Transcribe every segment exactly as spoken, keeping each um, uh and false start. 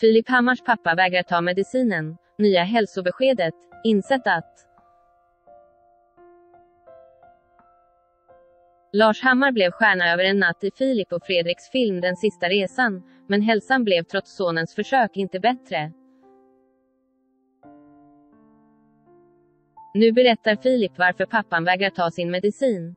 Filip Hammars pappa vägrar ta medicinen. Nya hälsobeskedet. Insett att Lars Hammar blev stjärna över en natt i Filip och Fredriks film Den sista resan, men hälsan blev trots sonens försök inte bättre. Nu berättar Filip varför pappan vägrar ta sin medicin.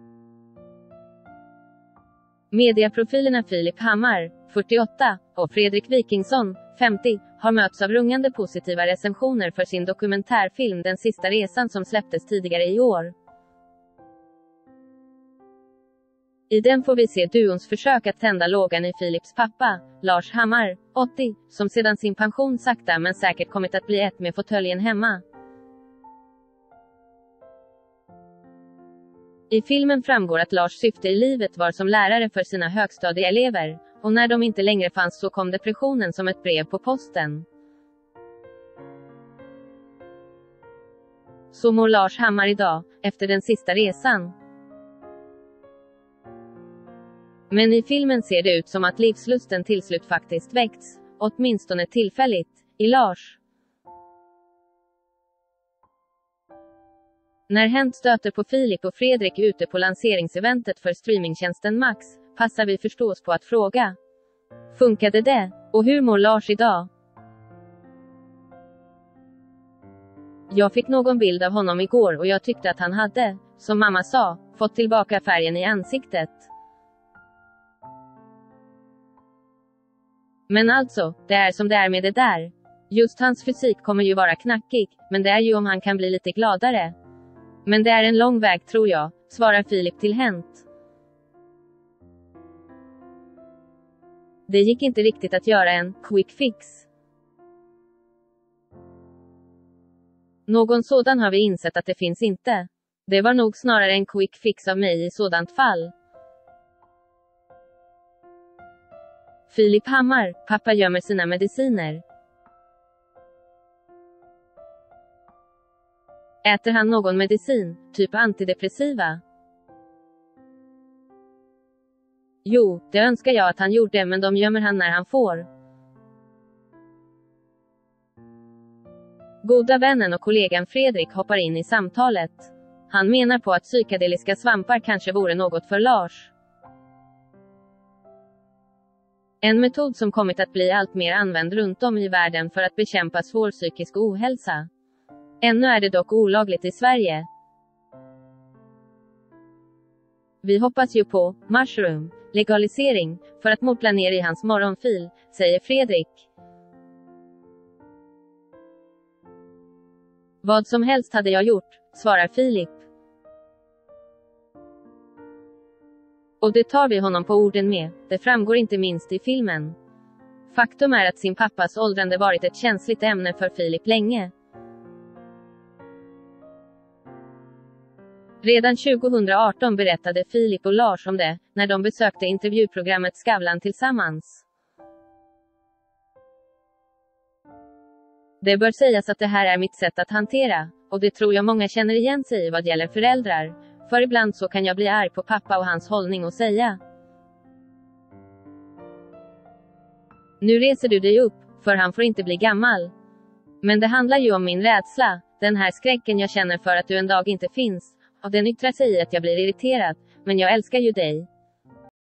Mediaprofilerna Filip Hammar, fyrtioåtta, och Fredrik Wikingsson, femtio, har mötts av rungande positiva recensioner för sin dokumentärfilm Den sista resan som släpptes tidigare i år. I den får vi se duons försök att tända lågan i Filips pappa, Lars Hammar, åttio, som sedan sin pension sakta men säkert kommit att bli ett med fåtöljen hemma. I filmen framgår att Lars syfte i livet var som lärare för sina högstadieelever, och när de inte längre fanns så kom depressionen som ett brev på posten. Så mår Lars Hammar idag, efter den sista resan. Men i filmen ser det ut som att livslusten till slut faktiskt väckts, åtminstone tillfälligt, i Lars. När Hänt stöter på Filip och Fredrik ute på lanseringseventet för streamingtjänsten Max, passar vi förstås på att fråga: funkade det? Och hur mår Lars idag? Jag fick någon bild av honom igår och jag tyckte att han hade, som mamma sa, fått tillbaka färgen i ansiktet. Men alltså, det är som det är med det där. Just hans fysik kommer ju vara knackig, men det är ju om han kan bli lite gladare. Men det är en lång väg tror jag, svarar Filip till Hänt. Det gick inte riktigt att göra en quick fix. Någon sådan har vi insett att det finns inte. Det var nog snarare en quick fix av mig i sådant fall. Filip Hammar, pappa gömmer sina mediciner. Äter han någon medicin, typ antidepressiva? Jo, det önskar jag att han gjorde, men de gömmer han när han får. Goda vännen och kollegan Fredrik hoppar in i samtalet. Han menar på att psykedeliska svampar kanske vore något för Lars. En metod som kommit att bli allt mer använd runt om i världen för att bekämpa svår psykisk ohälsa. Ännu är det dock olagligt i Sverige. Vi hoppas ju på mushroom legalisering för att motla ner i hans morgonfil, säger Fredrik. Vad som helst hade jag gjort, svarar Filip. Och det tar vi honom på orden med, det framgår inte minst i filmen. Faktum är att sin pappas åldrande varit ett känsligt ämne för Filip länge. Redan tjugohundraarton berättade Filip och Lars om det, när de besökte intervjuprogrammet Skavlan tillsammans. Det bör sägas att det här är mitt sätt att hantera, och det tror jag många känner igen sig i vad gäller föräldrar, för ibland så kan jag bli arg på pappa och hans hållning och säga: nu reser du dig upp, för han får inte bli gammal. Men det handlar ju om min rädsla, den här skräcken jag känner för att du en dag inte finns. Och den yttrar sig i att jag blir irriterad, men jag älskar ju dig.